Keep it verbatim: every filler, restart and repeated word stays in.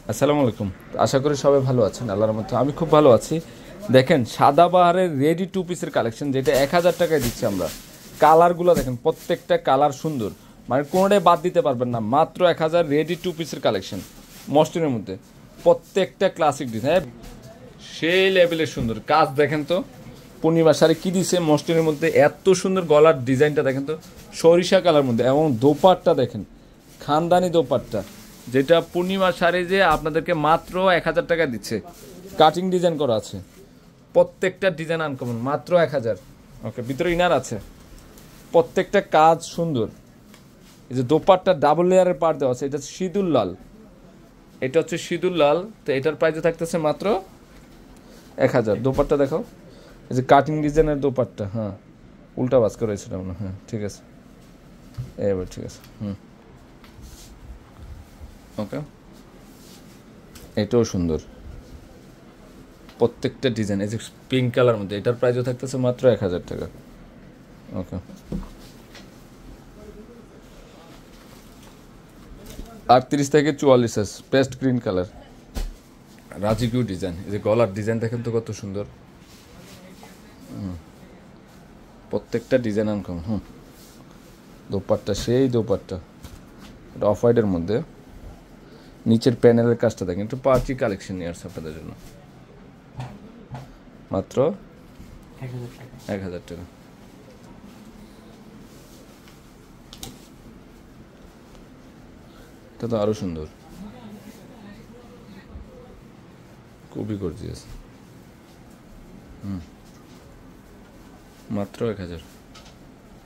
আসসালামু আলাইকুম। আশা করি সবাই ভালো আছেন, আল্লাহর রহমতে আমি খুব ভালো আছি। দেখেন সাদাবাহারের রেডি টু পিসের কালেকশন, যেটা এক হাজার টাকায় দিচ্ছি আমরা। কালারগুলো দেখেন, প্রত্যেকটা কালার সুন্দর, মানে কোনোটাই বাদ দিতে পারবেন না। মাত্র এক হাজার রেডি টু পিসের কালেকশন মসলিনের মধ্যে, প্রত্যেকটা ক্লাসিক ডিজাইন, সেই লেভেলের সুন্দর কাজ। দেখেন তো পূর্ণিমা শাড়ি কী দিছে মসলিনের মধ্যে, এত সুন্দর গলার ডিজাইনটা দেখেন তো, সরিষা কালার মধ্যে, এবং দোপাট্টা দেখেন, খানদানি দোপাট্টা, যেটা পূর্ণিমা শাড়ি যে আপনাদেরকে মাত্র এক হাজার টাকা দিচ্ছে। কাটিং ডিজাইন করা আছে, প্রত্যেকটা ডিজাইন আনকমন, মাত্র এক হাজার। ওকে, ভিতরে ইনার আছে, প্রত্যেকটা কাজ সুন্দর। এই যে দোপাট্টা ডাবল লেয়ারের পার দেওয়া আছে, এটা সিঁদুর লাল, এটা হচ্ছে সিঁদুর লাল। তো এটার প্রাইসে থাকতেছে মাত্র এক হাজার। দোপাট্টা দেখো, এই যে কাটিং ডিজাইনের দোপাট্টা। হ্যাঁ, উল্টা বাজ করে রয়েছে না, হ্যাঁ ঠিক আছে, এবার ঠিক আছে। হুম, ওকে, এটাও সুন্দর, প্রত্যেকটা ডিজাইন। এই যে পিঙ্ক কালার মধ্যে, এটার প্রাইসও থাকতেছে মাত্র এক হাজার টাকা। ওকে, আটত্রিশ থেকে চুয়াল্লিশ এস, পেস্ট গ্রিন কালার, রাজকীয় ডিজাইন। এই যে গলার ডিজাইন দেখেন তো কত সুন্দর, প্রত্যেকটা ডিজাইন আনকম। হুম, দোপাট্টা সেই দোপাট্টা, এটা অফ হোয়াইটের মধ্যে, নিচের প্যানেলের কাজটা দেখেন, একটু পার্টি কালেকশন নিয়ে আসছে আপনাদের জন্য, মাত্র এক হাজার টাকা। এটা তো আরো সুন্দর, খুবই গর্জিয়াস। হুম, মাত্র এক হাজার।